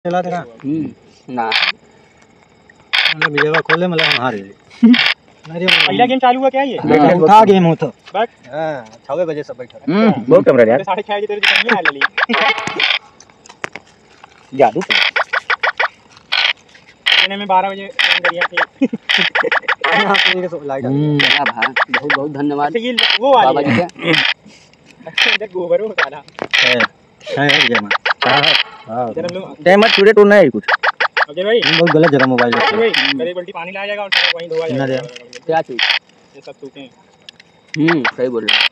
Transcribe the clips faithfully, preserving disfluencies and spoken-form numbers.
चला तेरा हम्म ना मतलब विजयवा खोले मतलब हम हारे अरे पहला गेम चालू हुआ क्या ये था गेम हो तो बस हां छह बजे सब बैठा हम्म बहुत कम रहा यार साढ़े छह बजे तेरी दुकान में आ ले जादू मैंने में बारह बजे गरिया के यहां पे के लाइट हम्म क्या भाई बहुत बहुत धन्यवाद ये वो वाली बाबा जी है का इधर गोबर होता था है है विजय मां हां इधर हम लोग टाइमर चूड़े टूटना है कुछ अजय भाई बहुत गलत जगह मोबाइल अजय रखा भाई मेरी बल्टी पानी लाया जाएगा और सारा वहीं धोया ना जाएगा दे। क्या चीज ये सब सूखे हैं हम्म सही बोल रहे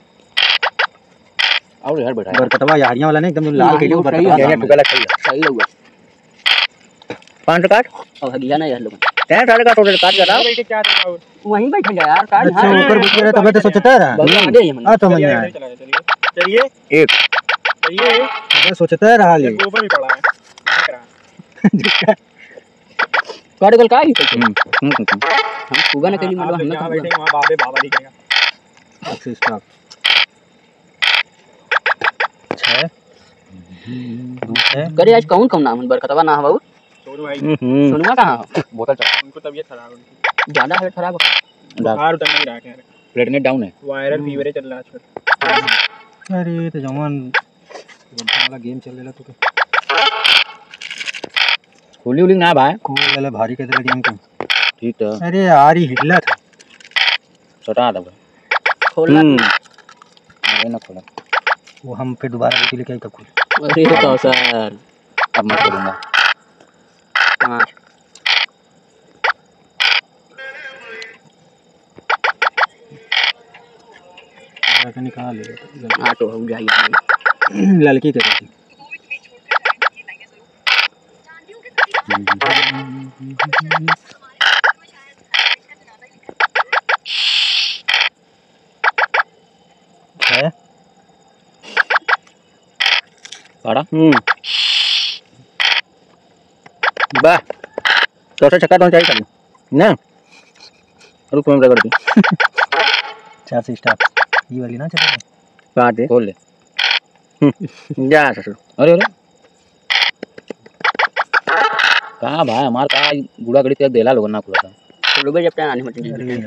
और यार बेटा बरकतवा यारियां वाला नहीं एकदम लाल के लिए बरकतवा यार टुकड़ा सही है सही होगा पांच काट और हगिया ना यार लोग तेरे सारे का टोटल काट करा बैठे क्या था वहीं बैठ जा यार काट अच्छा ऊपर बैठ रहे तबे तो सोचता रहा बहुत आगे है हां समझ में आया चलिए चलिए एक चलिए मैं सोचता रहा ले गोबर भी पड़ा है क्या करा काट गल का ही हम सुबह न कली मतलब हम जहाँ बैठेंगे वहाँ बाबे बाबा दिखेगा अच्छी स्टॉप छह करे आज कौन कौन नाम बरकतवा ना बाबू सोनू भाई सुनवा कहां बोतल चढ़ा उनको तबीयत खराब है ज्यादा है खराब बुखार उतर नहीं रहा है प्लेटलेट डाउन है वायरल फीवर चल रहा है आजकल अरे तो जवान वाला गेम चल रहा तो खुली उली ना भाई कूल वाला भारी कर दिया गेम को ठीक है अरे यार ही हिला था छोटा था खोलना नहीं ना खोला वो हम फिर दोबारा लेके लेके आई कब खोल अरे तो सर अब मैं खोलूंगा हां जाके निकाल ले ऑटो हो जाएगी लड़की के थी है बड़ा हम्म वाह तो से छक्का तो चाहिए कर ना रुक मैं कर दी चार से स्टार्ट ये वाली ना चल काट दे खोल ले जा ससुर अरे अरे कहां भाई हमार का गुड़ा गड़ी तक देला लोगन ना खुला था तो लोग जब टाइम आने मत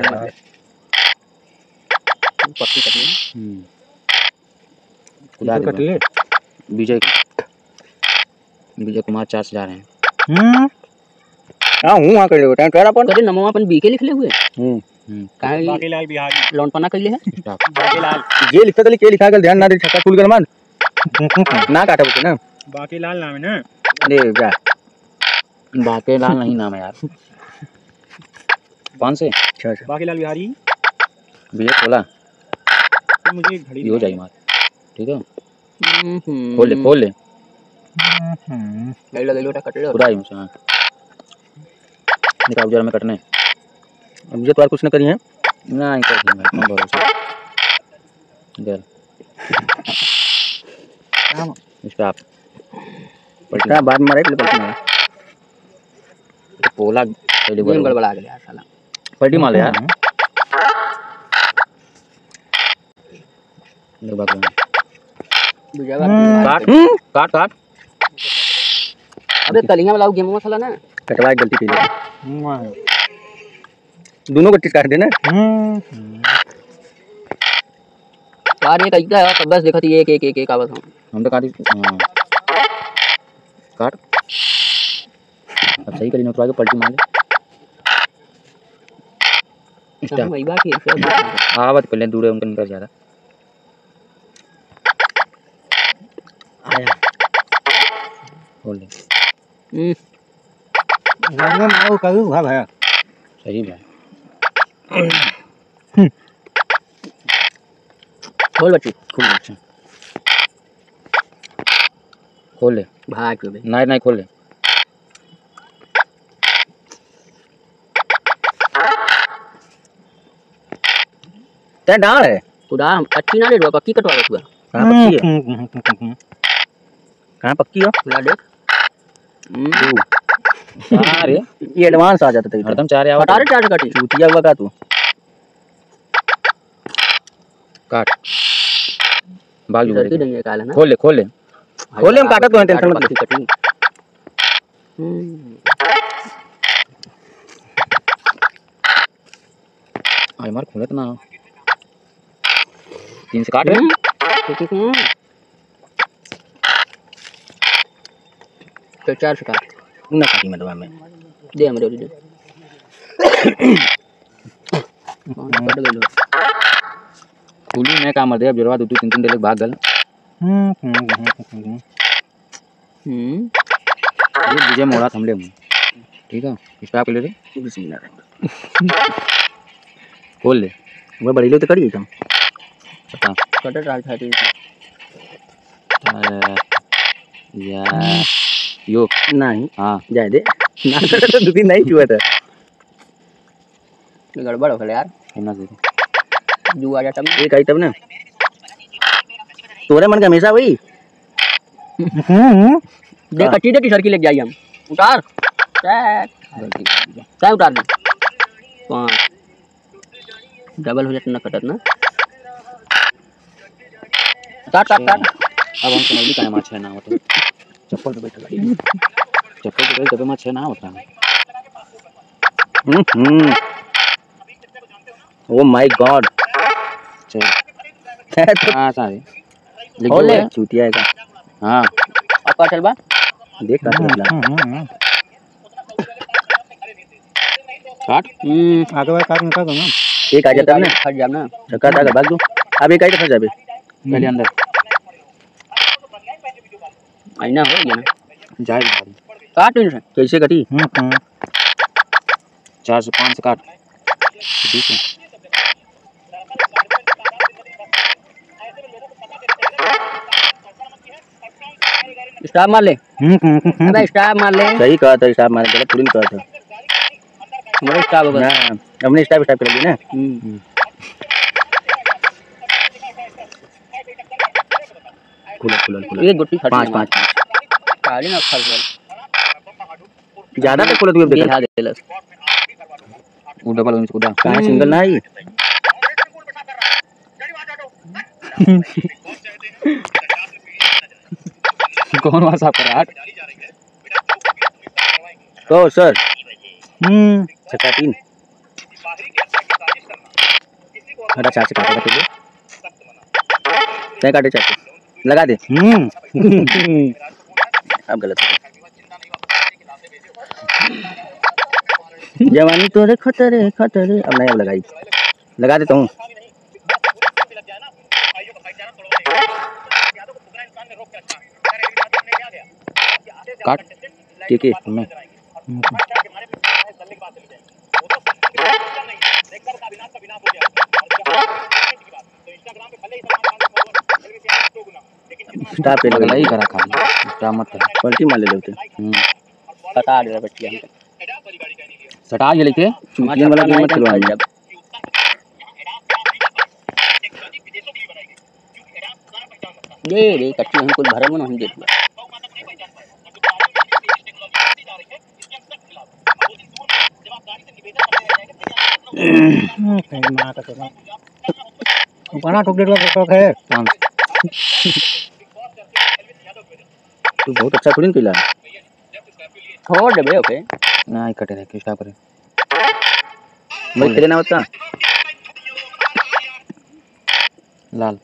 पक्की करनी हम्म खुदा कट ले विजय विजय कुमार चार से जा रहे हैं हम्म हां हूं वहां कर ले टाइम तेरा अपन करे नमवा अपन बीके लिख ले हुए हम्म काहे बाकी लाल बिहारी लोन पना कइले है बाकी लाल ये लिखता तले के लिखा कर ध्यान ना दे छक्का खुल कर मान ना काटे बोले ना बाकी लाल नाम है ना अरे जा बाकी लाल नहीं नाम है यार कौन से अच्छा अच्छा बाकी लाल बिहारी विजय खोला मुझे घड़ी हो जाएगी मार ठीक है खोल ले खोल ले नहीं लगे लोटा कट ले पूरा ही मुझे निकाल जरा में कटने अब मुझे तो और कुछ न करी है ना नहीं कर दूंगा कौन भरोसा इधर काम स्टॉप पलटा बाद में मारे पलटा मारा पोला पहले गेम गड़बड़ा गया साला पलटी मार यार ले बात काट काट काट अबे कलियां वाला गेम में साला ना कटवाई गलती की दोनों को काट देना यार ये कहीं है तब बस देखा थी एक एक एक एक आवाज हम तो काटी हां काट अब सही करी नोटवा के पलटी मार ले वही बात है आवत पहले दूर है उनका निकल ज्यादा आया बोल ले हम्म गाना में वो करू भाई भाई सही भाई खोल बच्ची खोल बच्चा खोल ले भाग के नहीं नहीं खोल ले ते डाल है तू डाल अच्छी ना ले दो पक्की कटवा दे तू कहां पक्की है कहां पक्की हो ला देख अरे ये एडवांस आ जाता था हरदम चार आवाज हटा रे चार कटी चूतिया हुआ का तू काट भाग जो देंगे काला ना खोल ले खोल ले खोल ले हम काटा तो टेंशन मत ले हम्म आई मार खुले तो ना तीन से काट रहे ठीक ठीक है तो चार से काट ना काटी मैं दवा में दे हमरे दे कट गइल फूली मैं काम दे अब जरवा दो तीन तीन डेले भाग गल हम्म हम्म हम्म ये विजय मोड़ा थमले में ठीक है स्टॉप ले रे खोल ले वो बड़ी लो तो करी तुम पता कट डाल खाती या यो नहीं हाँ जाए दे ना तो दुखी नहीं छुआ था गड़बड़ हो गया यार ना से जुआ जाता में एक आई तब ना तोरे मन का हमेशा वही हम्म देख कच्ची दे टी-शर्ट की लेके जाइए हम उतार क्या उतार दे पाँच डबल हो जाता ना कटत ना काट काट काट अब हम समझ भी का माछ है ना होता चप्पल पे बैठा चप्पल पे बैठे माछ है ना होता हम्म ओ माय गॉड चल हां सारे खोल ले चूतिया का हां अब का चल बा देख काट निकला काट हम्म आगे वाला काट निकाल दो ना एक आ जाता है ना फट जाम ना चक्का था भाग दो अब एक आई तो फंस जाबे पहले अंदर आईना हो गया ना जाए काट इनसे कैसे कटी हम्म चार से पाँच से काट ठीक है स्टाफ मार ले हम्म अबे स्टाफ मार ले सही कहा था स्टाफ मार गलत थोड़ी कहा था हमारा स्टाफ होगा ना हमने स्टाफ स्टाफ कर लिया ना हम्म खुला खुला खुला एक गुट्टी फट पाँच पाँच काली ना फल फल ज्यादा तो खुला तू अब ये देख हां दे ले वो डबल उन्नीस खुदा कहां सिंगल ना आई कौन वासा पर आठ तो सर हम्म छक्का तीन हटा चार से काटेगा तुझे तय काटे चार से लगा दे हम्म अब गलत हो जवानी तोरे खतरे खतरे अब नहीं अब लगाई लगा देता हूँ काट ठीक है मैं स्टाफ पे लगा ही करा खाली स्टाफ मत कर पलटी मार ले लेते हम्म बता दे बच्ची हम सटा ये लेके चूतिया वाला गेम मत खिलवा जब दे रे कच्ची हम कुछ भरम ना हम दे कहीं मार का चला बना ठोक दे तो है काम तू बहुत अच्छा थोड़ी किला छोड़ दे बे ओके ना ही कटे रहे स्टाफ करे भाई तेरे नाम बता लाल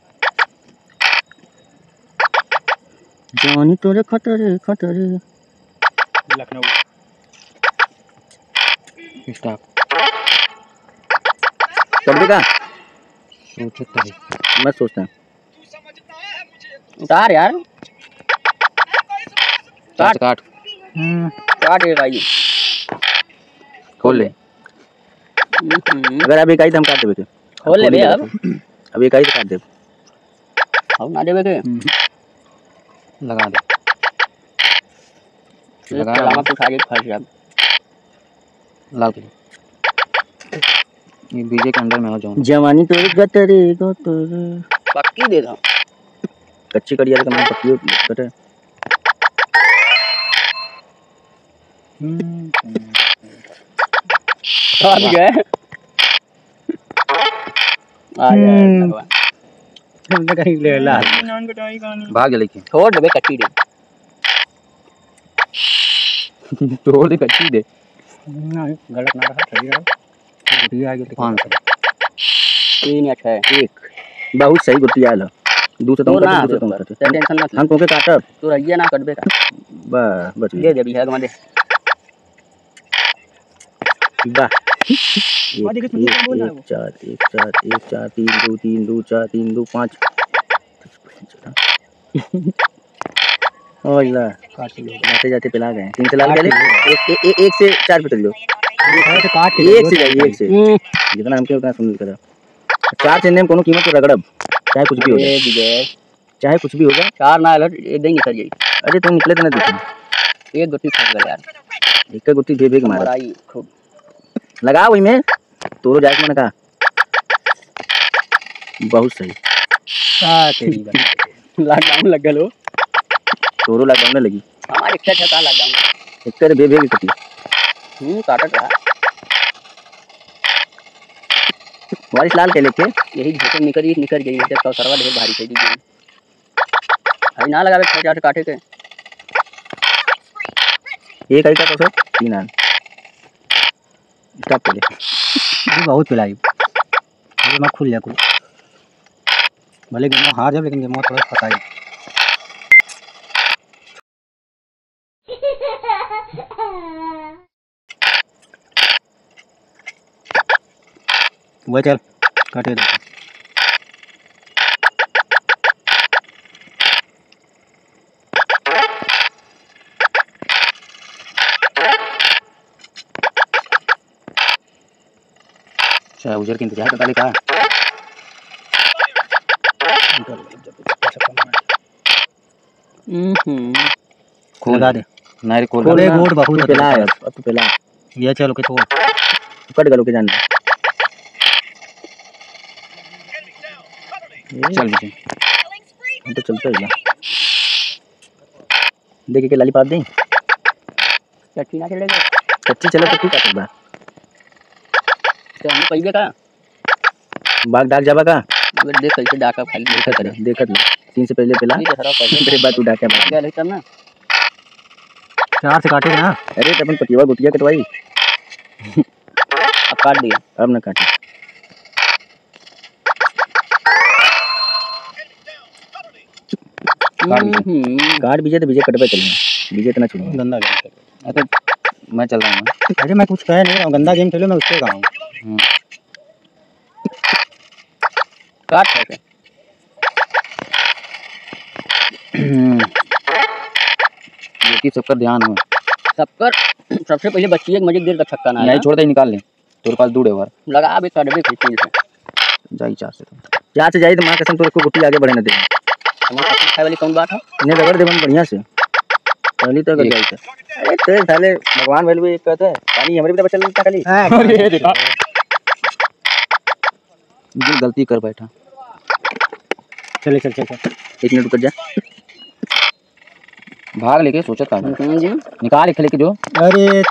जानी तोरे खतरे खतरे लखनऊ स्टाफ कर देगा सोचे तभी मत सोचता उतार यार काट काट हम्म काट ये भाई खोल ले अगर अब एक आई तो हम काट देते खोल ले बे अब अब एक आई तो काट दे हम ना देबे के लगा दे लगा लगा कुछ आगे फंस जा लाओ तो ये बीजे के अंदर में हो जाऊं जवानी तो गतरे गतरे पक्की दे दो कच्ची कड़िया का मैं पक्की कटे आ गए आ गए हमने कहीं ले ला नान कटाई कहानी भाग जा लेके छोड़ दे बे कच्ची दे तोड़ दे कच्ची दे। नहीं गलत ना रहा, सही रहा। गुटी आ गई तो पाँच सौ तीन या छः एक बहुत सही गुटी आयल दूसरे तुम तो ना दूसरे तुम करते ते टेंशन मत ले हम कोके काटब तू रहिए ना कटबे का बस बच दे गई दे बिहार में दे वाह और देखिए, एक सुनिए क्या बोल रहा है एक वो। चार एक चार एक चार तीन दो तीन दो चार तीन दो पाँच ओह ला काट लो। जाते जाते पिला गए तीन से लाल गए एक एक एक- एक से चार पे चल लो ऐसे काट के एक से जाइए एक से जितना हमके उतना सुन करा चार से ने कोनो कीमत को रगड़ब चाहे कुछ भी हो जाए विजय चाहे कुछ भी हो जाए चार ना अलग एक दिन निकल जाई अरे तुम निकले तो ना दिखे एक गुट्टी फंस गया यार एक का गुट्टी दे दे के मारा बड़ाई खूब लगा वही में तोरो जाके मैंने कहा बहुत सही आ तेरी बात। लॉकडाउन लग गया लो तोरो लॉकडाउन में लगी हमारे इच्छा था का लॉकडाउन एक कर बे बे की कटी हम्म काटत रहा वारिस लाल के लेके यही झोंके निकल गई निकल गई जब तो सरवा ढेर भारी थी गेम अभी ना लगावे छह चार काटे के एक आई का तो सर तीन आन स्टॉप कर ले ये बहुत पिलाई। ये मैं खुल जा कुल। भले गेम में हार जाए लेकिन गेम में थोड़ा फसाई। वह चल काटे दे। अच्छा उजर के इंतजार करता ले का हम्म लगा दे। नायर खोल खोले गोड़ बहुत पिला है अब अब तू पिला ये चलो के छोड़। कट गलो के जान चल मुझे हम तो चलते ही देखे के लाली पाप दें चट्टी ना चलेगा कच्ची चले तो तू का सकता तो हम पहिले का बाग डाक जाबा का अगर देख कैसे डाका खाली देखत करे देखत ले तीन से पहले पिला ये हरा पहिले तेरे बाद तू डाके मार गया लेकर ना चार से काटे ना। अरे तो अपन पतिवा गुटिया कटवाई अब काट दिया अब ना काटे हम्म काट बीजे तो बीजे कटवे चलना बीजे तो ना छोड़ना गंदा गेम खेलो। अरे मैं चल रहा हूँ अरे मैं कुछ कह नहीं रहा हूँ, गंदा गेम खेलो मैं उससे कहा हूँ। काट कैसे देखिए सबका ध्यान हो सबकर सबसे पहले बच्ची एक मजे देर का छक्का ना नहीं आया छोड़ दे निकाल ले तेरे पास दूर है वार लगा अभी कटबे फिर से जाई चार से तो चार से जाई तो मां कसम तो इसको गुट्टी आगे बढ़े ना दे हमारे सबसे खाए वाली कौन बात है इन्हें रगड़ दे बन बढ़िया से पहली तो अगर जाई तो अरे तेरे साले भगवान वैल्यू एक कहते हैं पानी हमारे भी तो बचल नहीं खाली अरे देखा जो गलती कर बैठा चले चल चल चल। एक मिनट रुक जा भाग लेके सोचा था हम्म जी निकाल एक लेके जो अरे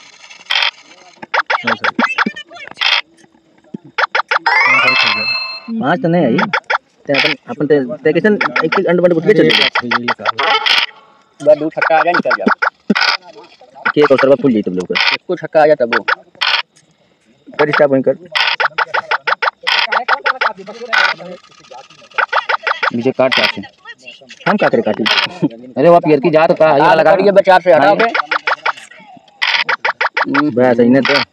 पांच तो नहीं आई ते अपन अपन ते ते किसन एक एक अंड बंड गुट्टी चल बस दो छक्का आ जाए निकल जा के एक अवसर पर फूल जाई तुम लोग इसको छक्का आ जाए तब वो कर स्टॉप वहीं कर मुझे काट काट हम का करे काटी अरे वो पियर की जा तो का ये लगा ये बचार से हटाओ के बड़ा सही ने तो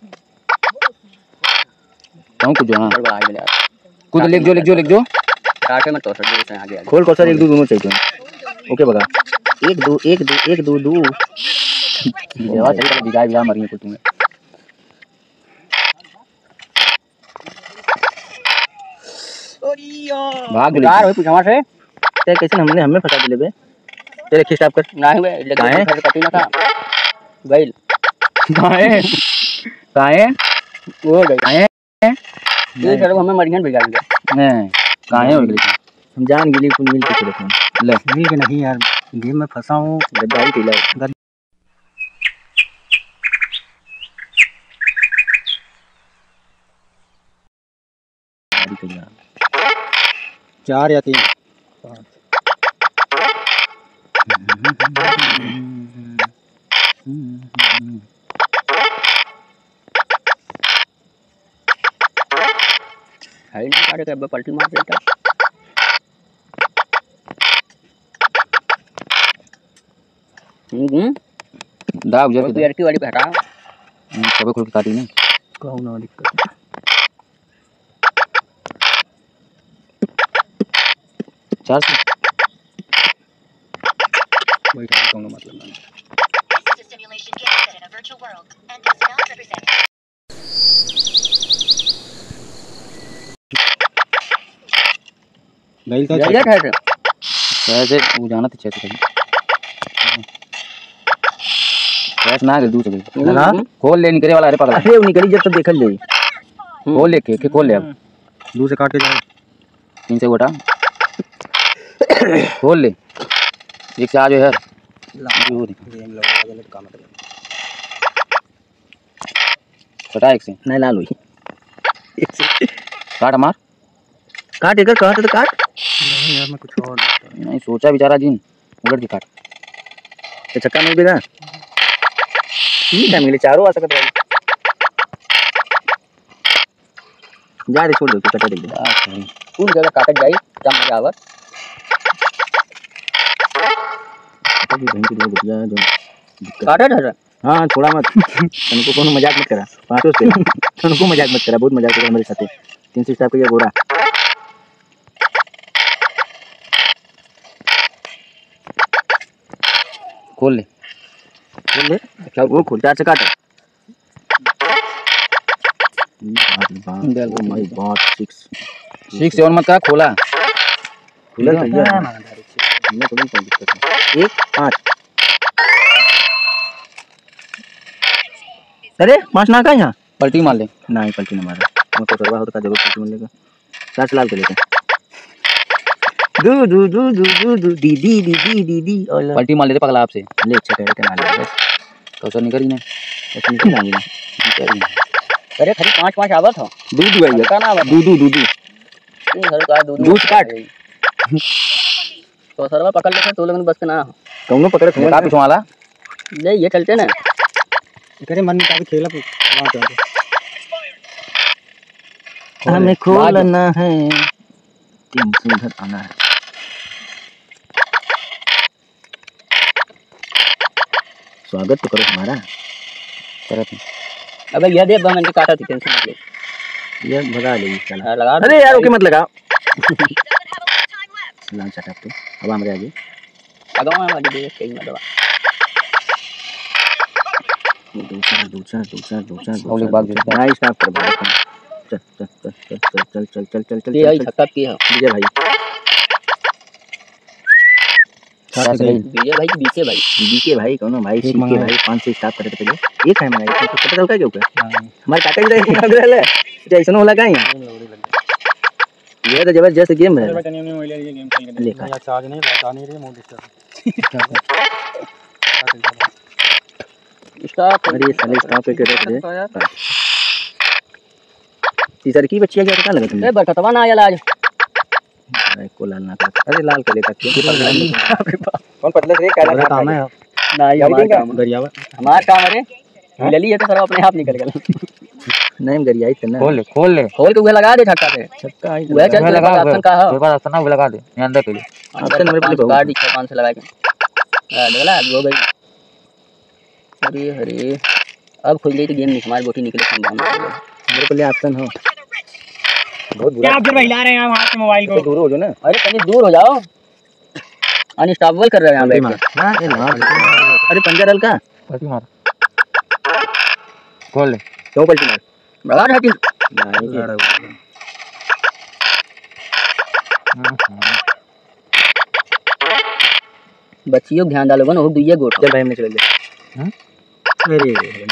कहूं कुछ जो हां बड़ा आ गया कुछ लिख जो लिख जो लिख जो काटे में तो सर जो से आगे खोल कौसर एक दो दोनों चाहिए ओके बगा एक दो एक दो एक दो दो देवा चल बिगाड़ बिगाड़ मर गई कुछ में भाग यार होई पूछ हमारे ते कैसे हमने हमें फंसा दिले बे तेरे खिस्ताब कर नहीं बे लेकिन फिर कटी ना था गइल काहे काहे वो गइल काहे ये सर हमें मरियन बिगाड़ गया नहीं काहे हो गई हम जान गिली कुल मिल के चले ले मिल के नहीं यार गेम में फंसा हूँ। गद्दारी कैला चार या तीन हम्म हाइड काटे के अब पलटी मार देता हम्म दाब जब तो यार की वाली पे हटा कभी खुल के काटी नहीं कहूँ ना दिक्कत चार सौ वही कहूँ ना मतलब ना This is a simulation game set in a virtual world and does not represent. गई तो जल्दी है कैसे वो जाना था चेक करी कैसे ना गई दूसरे ना खोल ले निकले वाला अरे पगला अरे वो निकली जब तक देखल जाई खोल ले के के खोल ले अब दूर से काट के जाओ तीन से गोटा खोल ले एक से आ जो है गेम लगा गलत काम कर छोटा एक से नहीं लाल हुई काट मार काट एक काट तो काट नहीं यार मैं कुछ और नहीं सोचा बेचारा जिन उलट के काट ये चक्का नहीं बेगा ठीक है मिले चारों आ सकते हैं जा रे छोड़ दो तू कटे दे दे कौन जगह काटत जाई क्या मजा आवत तो भी ढंग से दो बढ़िया है जो काटत है हां थोड़ा मत तुमको कोनो मजाक मत करा पांचों से तुमको मजाक मत करा बहुत मजाक कर मेरे साथ तीन सौ स्टाफ का ये गोरा खोल ले खोल ले क्या वो खुलता से काट oh my god six six seven मत का खोला खुला तो ये हमने कभी कोई दिक्कत नहीं एक पाँच अरे पाँच ना का यहाँ पलटी मार ले नहीं पलटी नहीं मारा मैं को करवा होता जरूर पलटी मिलेगा चार लाल के लेके दू दू दू दू दू दू दी दी दी दी दी दी और पलटी मार लेते पगला आपसे ले अच्छा कह के मार ले तो सर निकल ही ना ऐसे निकल आएंगे ना निकल ही नहीं। अरे खाली पांच पांच आवत हो दू दू आई का ना आवत दू दू दू दू तीन घर का दूध दूध काट। तो सरवा पकड़ ले तो लोग बस के ना कौनो पकड़े ये का पीछे वाला ले ये चलते ना करे मन में काफी खेला वहां पे हमें खोलना है तीन से इधर आना है स्वागत तो करो हमारा करत नहीं। अबे ये देख मैंने काटा थी टेंशन मत ले ये भगा ले चला हाँ, लगा अरे यार ओके मत लगा लाल चटा तो अब हम रह गए लगाओ मैं वाली दे कहीं मत दबा दो चार दो चार दो चार दो चार और एक बात बोलता हूं। नाइस स्टार्ट कर भाई चल चल चल चल चल चल चल चल चल ये आई चल छक्का की है विजय भाई चार से गई। विजय भाई की बीके भाई बीके भाई कौन भाई सीके मंगाया। भाई पांच से स्टार्ट करे पहले एक है मंगाई तो पता चलता क्यों क्या हमारे काका जी रहे लग रहा है जैसन होला का ये तो जबरदस्त गेम है बटन ने मोबाइल ये गेम खेल लेखा। रहे चार्ज नहीं रहता नहीं रे मोड स्टॉप अरे ये साले स्टॉप पे रख दे तीसरी की बच्ची क्या लगा तुमने ए बटतवा ना आया आज अरे को लाल ना कर अरे लाल कर लेता क्यों कौन पतले से काला काम है ना ये हमारा काम गरियावा हमारा काम अरे ले ली है तो सर अपने आप निकल गया नहीं गरियाई थे ना खोल ले खोल ले खोल के वो लगा दे छक्का पे छक्का आई वो चल मैं लगा ऑप्शन का है मेरे पास ऑप्शन ना वो लगा दे मैं अंदर के लिए ऑप्शन मेरे पे कार्ड दिखा पाँच से लगा के हां लगला हो गई अरे अरे अब खुल गई तो गेम नहीं हमारी बोटी निकले संभावना है मेरे पे ऑप्शन हो बहुत बुरा क्या आप फिर हिला रहे हैं वहां से मोबाइल को दूर हो जो ना अरे कहीं दूर हो जाओ अनस्टॉपेबल कर रहे हैं यहां बैठ के हां ये ना अरे पंजा डल का पलटी मार खोल ले क्यों पलटी मार बड़ा हटी नहीं बच्चियों ध्यान डालो ना वो दुइये गोट चल भाई हमने चले ले हां अरे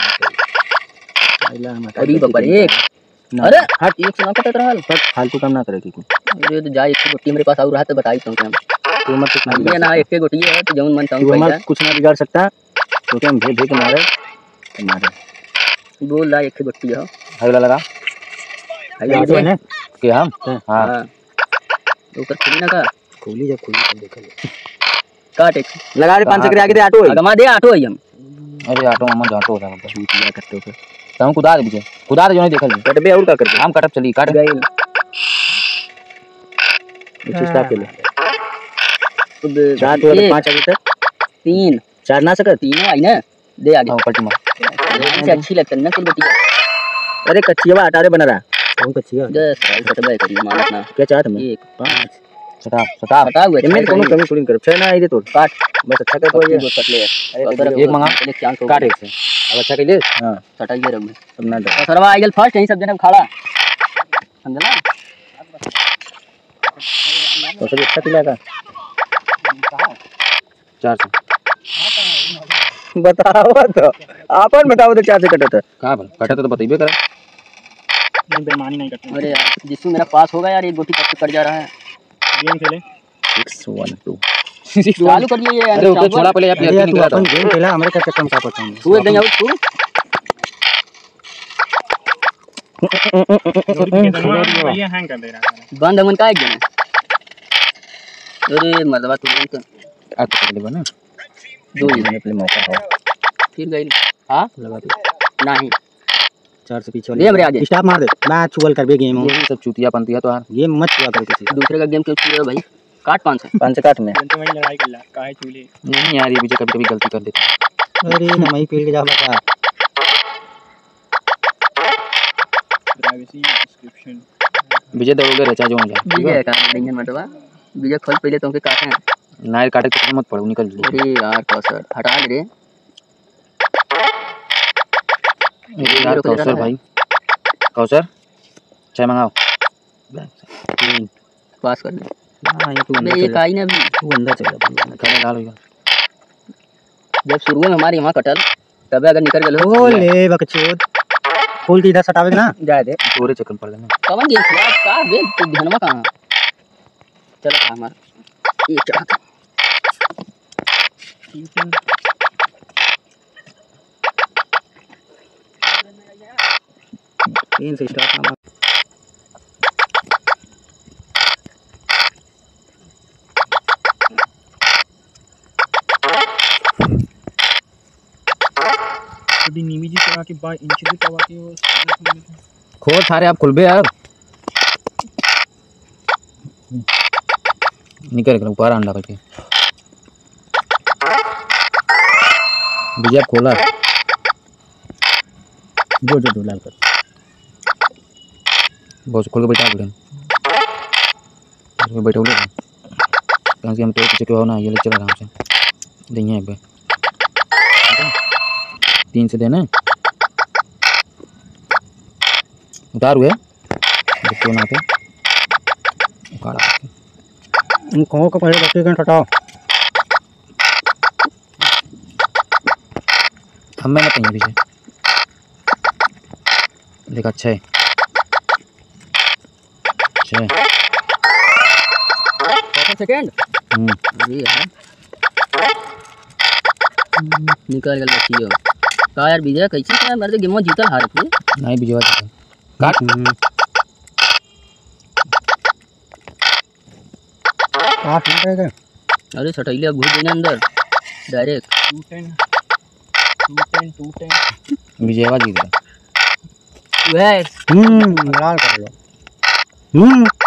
आइला हम अरे बाप रे अरे हट एक सुना पता रहल फालतू काम ना करे की अरे तो जा एक गोटी मेरे पास और रहा तो बताई तुम क्या तू मत कुछ ये ना एक गोटी है तो जौन मन तू चाहूं हमारा पैसा कुछ ना बिगाड़ सकता क्योंकि हम भेद भेद के मारे तो मारे बोल ला एक गोटी है अगला लगा अरे तो है के हम हां हां ऊपर खुली ना का खोली जब खोली तब देखा ले काट एक लगा रे पांच चक्कर आगे दे ऑटो अगमा दे आटो आई हम अरे ऑटो मामा जाटो हो जाएगा क्या करते हो फिर तुम कुदा दे पीछे कुदा दे जो नहीं देखल कट बे और का करते हम कटप चली काट गई इस स्टाफ के लिए खुद रात वाला पांच अभी तक तीन चार ना सकत तीनों आई ना दे आगे हां पलटी मार से अच्छी लगती है ना कुल बतिया अरे कच्चिया हटा रे बना रहा कौन कच्चिया दस साल कटबाई करी मानत ना क्या चाहत मैं एक पाँच सटा सटा हटा हुआ इनमें कोनो कमी थोड़ी कर छह ना आई दे तो काट बस अच्छा कर तो ये दो कट ले अरे एक मंगा पहले चांस हो काट एक से अब अच्छा कइले हां सटाइए रब में सब ना डर सरवा आइगल फर्स्ट यही सब जने खड़ा समझला तो सब अच्छा पिलागा चार से बताओ तो आपन बताओ तो चार से कटत का बोल कटा तो बतइबे कर नहीं बेईमानी नहीं करते अरे यार जिसमें मेरा पास होगा यार एक गोटी कब से कट जा रहा है गेम खेले सिक्स वन टू चालू करिए ये अरे ओके छोड़ा पहले अपनी अरे नहीं तू करा अपन गेम खेला हमारे का चक्कर में का पता नहीं तू एकदम आउट तू नोटिफिकेशन भैया हैंग कर दे रहा है बंद अमन का एकदम अरे मर्दवा तू बंद कर आ तो ले बना दो ही मैंने पहले मौका हो फिर गई हां लगा दे नहीं चार से पीछे ले हमरे आगे स्टाफ मार दे मैं चुगल कर बे गेम हो ये सब चूतिया पंतिया तो यार ये मत हुआ कर किसी दूसरे का गेम क्यों छू रहे हो भाई काट पांच से पांच से काट में तो वही लड़ाई कर ला काहे चूली नहीं यार ये बीच कभी कभी गलती कर देता है अरे ना मैं पील के जा बता प्राइवेसी डिस्क्रिप्शन विजय दौड़ोगे रचा जो हो जाए विजय का नहीं मर्दवा विजय खोल पहले तुमके काटे हैं नायर काटे के मत पड़ो निकल जल्दी अरे यार कौशल हटा ले रे यार कौशल भाई कौशल चाय मंगाओ तीन पास कर ले हां ये तू अबे ये काई ना भी तू अंदर चला बंद खाने डालो यार जब शुरू में हमारे वहां कटल तब अगर निकल गए ओ ले बकचोद फूल की इधर सटावे ना जा दे पूरे चक्कर पड़ लेना कवन गेम खेला का गेम तू ध्यानमा कहां चल का हमार ये चढ़ा तीन से स्टार्ट ना कभी नीमी जी करा के बाय इंच भी कवा के वो खोल सारे आप खुलबे यार निकल कर ऊपर अंडा करके विजय खोला जो जो लाल कर बहुत खोल के बैठा बोले इसमें बैठे बोले कहाँ से हम तो पीछे के हो ना ये ले चला आराम से देंगे पे तीन से देना उतार हुए देखो ना पे उखाड़ा इन कहो का पहले बच्चे का हटाओ हम मैं ना पीछे देखा अच्छा है अच्छा है सेकंड हम्म अरे यार निकल गल बच्चियों का यार विजय कैसे क्या मर्द गेम में जीतल हारत थे नहीं विजय काट आठ मिनट रहेगा अरे छटैले अब घुस गई अंदर direct two ten two ten two ten विजयवा जीत गया वह हम्म लाल कर लो हम्म